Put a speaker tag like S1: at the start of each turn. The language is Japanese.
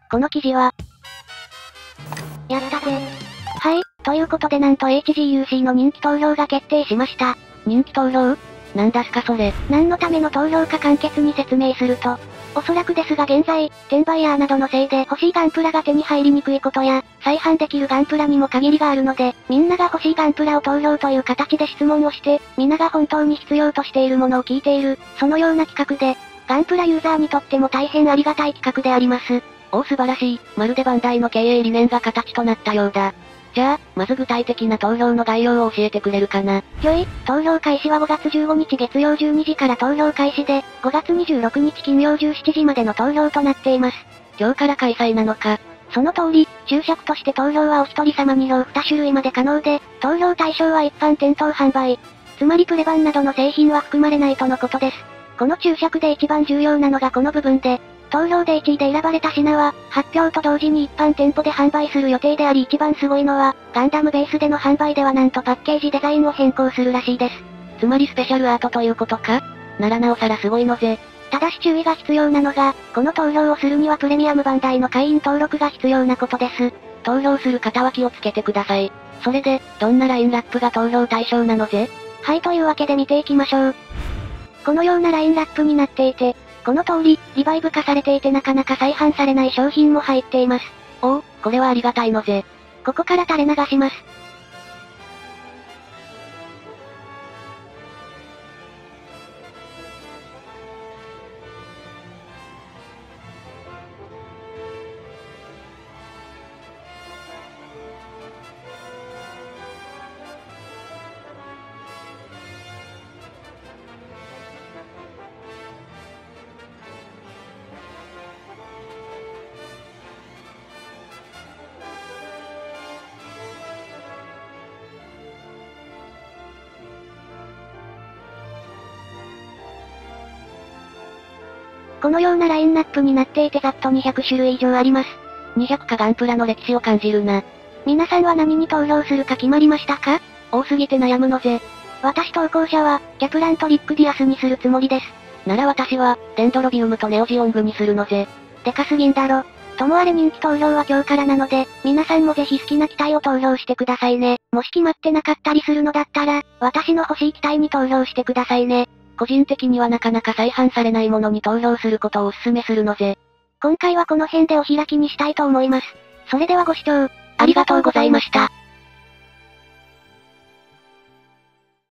S1: この記事は。やったぜ。はい、ということでなんと HGUC の人気投票が決定しました。
S2: 人気投票？なんだすかそれ。
S1: 何のための投票か簡潔に説明すると、おそらくですが現在、転売ヤーなどのせいで欲しいガンプラが手に入りにくいことや、再販できるガンプラにも限りがあるので、みんなが欲しいガンプラを投票という形で質問をして、皆が本当に必要としているものを聞いている、そのような企画で、ガンプラユーザーにとっても大変ありがたい企画であります。
S2: おお素晴らしい、まるでバンダイの経営理念が形となったようだ。じゃあ、まず具体的な投票の概要を教えてくれるかな。
S1: 投票開始は5月15日月曜12時から投票開始で、5月26日金曜17時までの投票となっています。
S2: 今日から開催なのか。
S1: その通り、注釈として投票はお一人様2票2種類まで可能で、投票対象は一般店頭販売。つまりプレ版などの製品は含まれないとのことです。この注釈で一番重要なのがこの部分で、投票で1位で選ばれた品は、発表と同時に一般店舗で販売する予定であり一番すごいのは、ガンダムベースでの販売ではなんとパッケージデザインを変更するらしいです。
S2: つまりスペシャルアートということか？ならなおさらすごいのぜ。
S1: ただし注意が必要なのが、この投票をするにはプレミアムバンダイの会員登録が必要なことです。
S2: 投票する方は気をつけてください。それで、どんなラインナップが投票対象なのぜ？
S1: はい、というわけで見ていきましょう。このようなラインナップになっていて、この通り、リバイブ化されていてなかなか再販されない商品も入っています。
S2: おお、これはありがたいのぜ。
S1: ここから垂れ流します。このようなラインナップになっていてざっと200種類以上あります。
S2: 200かガンプラの歴史を感じるな。
S1: 皆さんは何に投票するか決まりましたか？
S2: 多すぎて悩むのぜ。
S1: 私投稿者は、キャプラントリックディアスにするつもりです。
S2: なら私は、デンドロビウムとネオジオングにするのぜ。
S1: でかすぎんだろ。ともあれ人気投票は今日からなので、皆さんもぜひ好きな機体を投票してくださいね。もし決まってなかったりするのだったら、私の欲しい機体に投票してくださいね。
S2: 個人的にはなかなか再販されないものに投票することをお勧めするのぜ。
S1: 今回はこの辺でお開きにしたいと思います。それではご視聴、
S2: ありがとうございました。